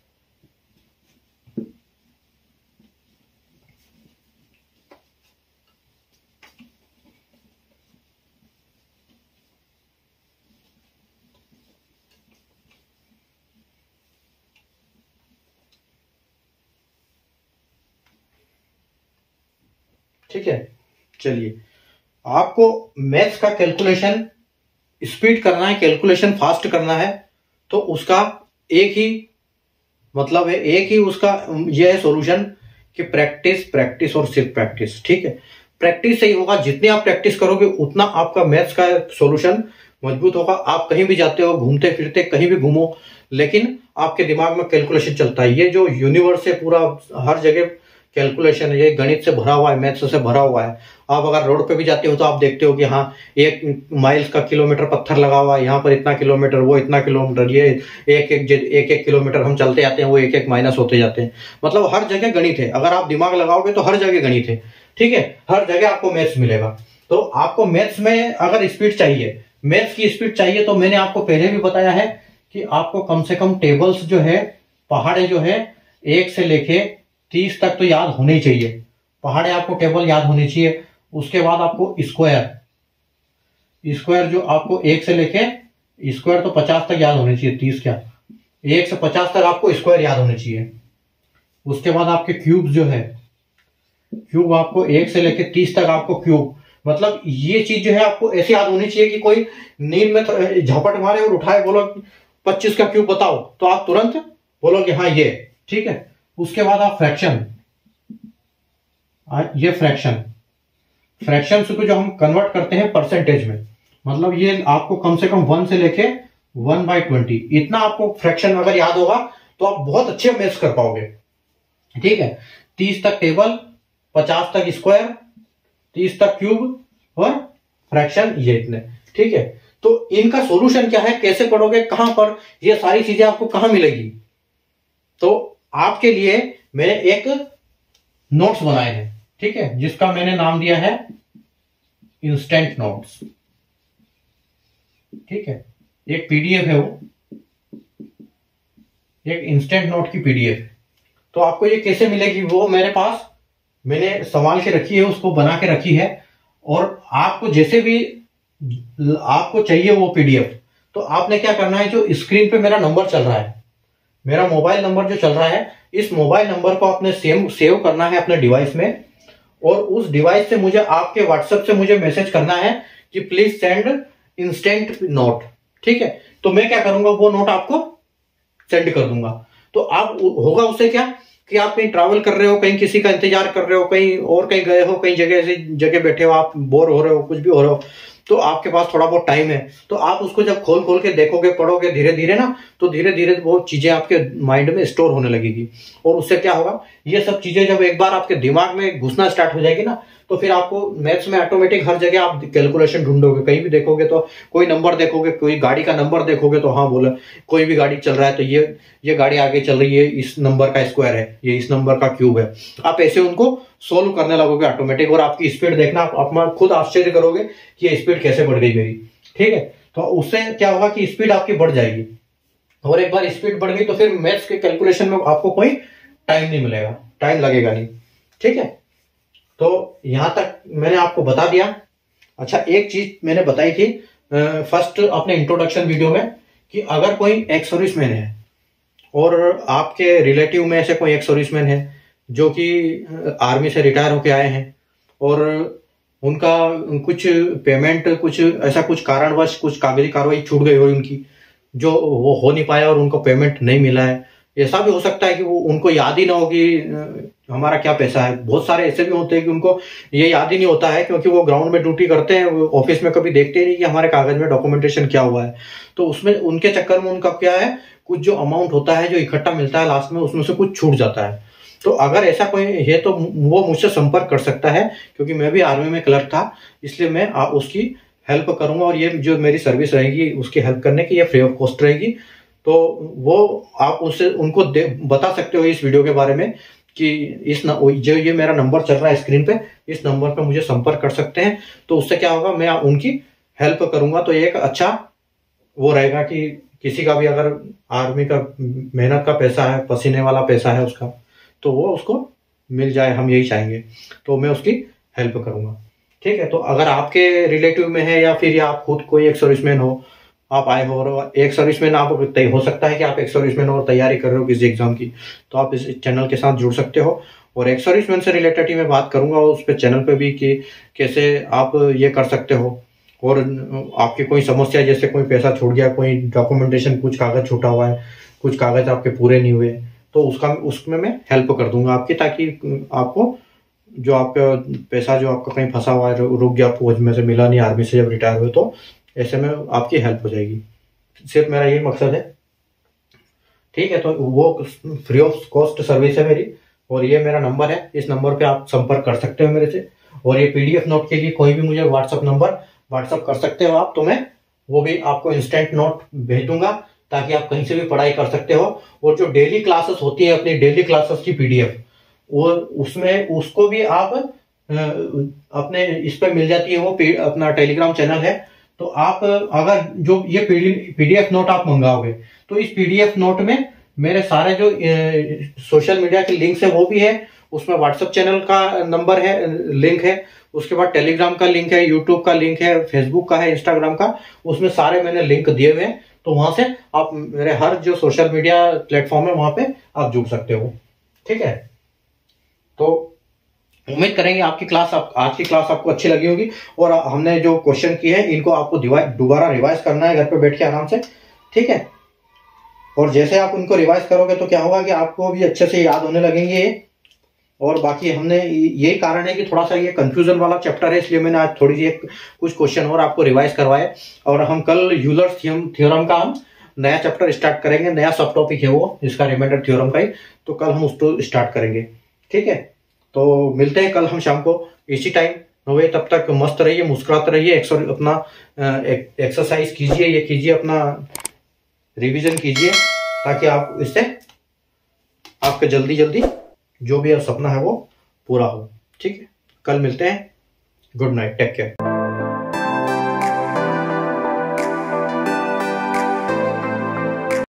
ठीक है, चलिए, आपको मैथ्स का कैलकुलेशन स्पीड करना है, कैलकुलेशन फास्ट करना है, तो उसका एक ही मतलब है, एक ही उसका ये है सॉल्यूशन कि प्रैक्टिस प्रैक्टिस और सिर्फ प्रैक्टिस। ठीक है, प्रैक्टिस सही होगा, जितनी आप प्रैक्टिस करोगे उतना आपका मैथ्स का सॉल्यूशन मजबूत होगा। आप कहीं भी जाते हो, घूमते फिरते कहीं भी घूमो, लेकिन आपके दिमाग में कैलकुलेशन चलता है। ये जो यूनिवर्स है पूरा, हर जगह कैलकुलेशन है, ये गणित से भरा हुआ है, मैथ्स से भरा हुआ है। आप अगर रोड पे भी जाते हो तो आप देखते हो कि हाँ 1 माइल्स का किलोमीटर पत्थर लगा हुआ है, यहाँ पर इतना किलोमीटर, वो इतना किलोमीटर, ये एक किलोमीटर हम चलते जाते हैं, वो एक माइनस होते जाते हैं। मतलब हर जगह गणित है, अगर आप दिमाग लगाओगे तो हर जगह गणित है। ठीक है, हर जगह आपको मैथ्स मिलेगा। तो आपको मैथ्स में अगर स्पीड चाहिए, मैथ्स की स्पीड चाहिए, तो मैंने आपको पहले भी बताया है कि आपको कम से कम टेबल्स जो है, पहाड़े जो है 1 से लेके 30 तक तो याद होने ही चाहिए। पहाड़े आपको टेबल याद होनी चाहिए। उसके बाद आपको स्क्वायर जो आपको 1 से लेके स्क्वायर तो 50 तक याद होने चाहिए, 30 क्या, 1 से 50 तक आपको स्क्वायर याद होने चाहिए। उसके बाद आपके क्यूब जो है, क्यूब आपको 1 से लेके 30 तक आपको क्यूब, मतलब ये चीज जो है आपको ऐसे याद होनी चाहिए कि कोई नींद में झपट मारे और उठाए, बोलो 25 का क्यूब बताओ, तो आप तुरंत बोलोगे हाँ ये। ठीक है, उसके बाद आप फ्रैक्शन, ये फ्रैक्शन को जो हम कन्वर्ट करते हैं परसेंटेज में, मतलब ये आपको कम से कम 1 से लेके 1/20 इतना आपको फ्रैक्शन अगर याद होगा तो आप बहुत अच्छे मैथ्स कर पाओगे। ठीक है, 30 तक टेबल, 50 तक स्क्वायर, 30 तक क्यूब और फ्रैक्शन, ये इतने। ठीक है, तो इनका सॉल्यूशन क्या है, कैसे पढ़ोगे, कहां पर ये सारी चीजें आपको कहां मिलेगी। तो आपके लिए मैंने एक नोट्स बनाए हैं, ठीक है, जिसका मैंने नाम दिया है इंस्टेंट नोट्स। ठीक है, एक पीडीएफ है, वो एक इंस्टेंट नोट की पीडीएफ। तो आपको ये कैसे मिलेगी, वो मेरे पास मैंने संभाल के रखी है, उसको बना के रखी है। और आपको जैसे भी आपको चाहिए वो पीडीएफ, तो आपने क्या करना है, जो स्क्रीन पे मेरा नंबर चल रहा है, मेरा मोबाइल नंबर जो चल रहा है, इस मोबाइल नंबर को आपने सेव करना है अपने डिवाइस में। और उस डिवाइस से मुझे आपके व्हाट्सएप से मुझे मैसेज करना है कि प्लीज सेंड इंस्टेंट नोट। ठीक है, तो मैं क्या करूंगा, वो नोट आपको सेंड कर दूंगा। तो आप होगा उससे क्या कि आप कहीं ट्रैवल कर रहे हो, कहीं किसी का इंतजार कर रहे हो, कहीं और कहीं गए हो, कहीं जगह ऐसी जगह बैठे हो, आप बोर हो रहे हो, कुछ भी हो रहे हो, तो आपके पास थोड़ा बहुत टाइम है, तो आप उसको जब खोल के देखोगे, पढ़ोगे धीरे धीरे ना, तो धीरे धीरे वो चीजें आपके माइंड में स्टोर होने लगेगी। और उससे क्या होगा, ये सब चीजें जब एक बार आपके दिमाग में घुसना स्टार्ट हो जाएगी ना, तो फिर आपको मैथ्स में ऑटोमेटिक हर जगह आप कैलकुलेशन ढूंढोगे। कहीं भी देखोगे तो कोई नंबर देखोगे, कोई गाड़ी का नंबर देखोगे, तो हाँ बोला कोई भी गाड़ी चल रहा है तो ये गाड़ी आगे चल रही है, इस नंबर का स्क्वायर है, ये इस नंबर का क्यूब है। आप ऐसे उनको सोल्व करने लगोगे ऑटोमेटिक, और आपकी स्पीड देखना, आप खुद आश्चर्य करोगे कि ये स्पीड कैसे बढ़ गई मेरी। ठीक है, तो उससे क्या होगा कि स्पीड आपकी बढ़ जाएगी, और एक बार स्पीड बढ़ गई तो फिर मैथ्स के कैलकुलेशन में आपको कोई टाइम नहीं मिलेगा, टाइम लगेगा नहीं। ठीक है, तो यहां तक मैंने आपको बता दिया। अच्छा, एक चीज मैंने बताई थी फर्स्ट अपने इंट्रोडक्शन वीडियो में, कि अगर कोई एक्स सर्विसमैन है और आपके रिलेटिव में से कोई एक्स सर्विसमैन है जो कि आर्मी से रिटायर होके आए हैं, और उनका कुछ पेमेंट, कुछ ऐसा कुछ कारणवश कुछ कागजी कार्रवाई छूट गई हो उनकी, जो वो हो नहीं पाया और उनको पेमेंट नहीं मिला है। ऐसा भी हो सकता है कि वो उनको याद ही ना हो कि हमारा क्या पैसा है। बहुत सारे ऐसे भी होते हैं कि उनको ये याद ही नहीं होता है, क्योंकि वो ग्राउंड में ड्यूटी करते हैं, ऑफिस में कभी देखते ही नहीं कि हमारे कागज में डॉक्यूमेंटेशन क्या हुआ है। तो उसमें उनके चक्कर में उनका क्या है, कुछ जो अमाउंट होता है जो इकट्ठा मिलता है लास्ट में, उसमें से कुछ छूट जाता है। तो अगर ऐसा कोई है तो वो मुझसे संपर्क कर सकता है, क्योंकि मैं भी आर्मी में क्लर्क था, इसलिए मैं उसकी हेल्प करूंगा। और ये जो मेरी सर्विस रहेगी उसकी हेल्प करने की, ये फ्री ऑफ कॉस्ट रहेगी। तो वो आप उससे उनको बता सकते हो इस वीडियो के बारे में कि जो ये मेरा नंबर चल रहा है स्क्रीन पे, इस नंबर पे मुझे संपर्क कर सकते हैं। तो उससे क्या होगा, मैं उनकी हेल्प करूंगा। तो ये एक अच्छा वो रहेगा कि किसी का भी अगर आर्मी का मेहनत का पैसा है, पसीने वाला पैसा है उसका, तो वो उसको मिल जाए, हम यही चाहेंगे। तो मैं उसकी हेल्प करूंगा। ठीक है, तो अगर आपके रिलेटिव में है या फिर आप खुद कोई एक सर्विसमैन हो, आप आए हो और एक सर्विसमैन आप हो सकता है कि आप एक सर्विसमैन हो और तैयारी कर रहे हो किसी एग्जाम की, तो आप इस चैनल के साथ जुड़ सकते हो। और एक सर्विसमैन से रिलेटेड ही मैं बात करूंगा उस पे चैनल पे भी कि कैसे आप ये कर सकते हो। और आपकी कोई समस्या, जैसे कोई पैसा छूट गया, कोई डॉक्यूमेंटेशन, कुछ कागज छूटा हुआ है, कुछ कागज आपके पूरे नहीं हुए, तो उसमें मैं हेल्प कर दूंगा आपकी, ताकि आपको जो आपका पैसा जो आपका कहीं फंसा हुआ है, रुक गया, फौज में से मिला नहीं, आर्मी से जब रिटायर हुए, तो ऐसे में आपकी हेल्प हो जाएगी। सिर्फ मेरा ये मकसद है। ठीक है, तो वो फ्री ऑफ कॉस्ट सर्विस है मेरी, और ये मेरा नंबर है, इस नंबर पे आप संपर्क कर सकते हो मेरे से। और ये पीडीएफ नोट के लिए कोई भी मुझे व्हाट्सअप कर सकते हो आप, तो मैं वो भी आपको इंस्टेंट नोट भेज दूंगा, ताकि आप कहीं से भी पढ़ाई कर सकते हो। और जो डेली क्लासेस होती है, अपनी डेली क्लासेस की पीडीएफ, वो उसमें उसको भी आप अपने इस पे मिल जाती है, वो अपना टेलीग्राम चैनल है। तो आप अगर जो ये पीडीएफ नोट आप मंगाओगे, तो इस पीडीएफ नोट में मेरे सारे जो सोशल मीडिया के लिंक्स है वो भी है, उसमें व्हाट्सएप चैनल का नंबर है, लिंक है, उसके बाद टेलीग्राम का लिंक है, यूट्यूब का लिंक है, फेसबुक का है, इंस्टाग्राम का, उसमें सारे मैंने लिंक दिए हुए हैं। तो वहां से आप मेरे हर जो सोशल मीडिया प्लेटफॉर्म है वहां पे आप जुड़ सकते हो। ठीक है, तो उम्मीद करेंगे आपकी क्लास, आज की क्लास आपको अच्छी लगी होगी। और हमने जो क्वेश्चन किए हैं इनको आपको दोबारा रिवाइज करना है घर पे बैठ के आराम से। ठीक है, और जैसे आप उनको रिवाइज करोगे तो क्या होगा कि आपको भी अच्छे से याद होने लगेंगे। और बाकी हमने यही कारण है कि थोड़ा सा ये कंफ्यूजन वाला चैप्टर है, इसलिए मैंने आज थोड़ी सी कुछ क्वेश्चन और आपको रिवाइज करवाए। और हम कल यूलर्स थ्योरम का हम नया चैप्टर स्टार्ट करेंगे, नया सब टॉपिक है वो, इसका रिमाइंडर थ्योरम का ही, तो कल हम उसको स्टार्ट करेंगे। ठीक है, तो मिलते हैं कल हम शाम को इसी टाइम 9 बजे। तब तक मस्त रहिए, मुस्कुराते रहिए, अपना एक्सरसाइज कीजिए, ये कीजिए, अपना रिवीजन कीजिए, ताकि आप इससे आपका जल्दी जल्दी जो भी सपना है वो पूरा हो। ठीक है, कल मिलते हैं। Good night, take care.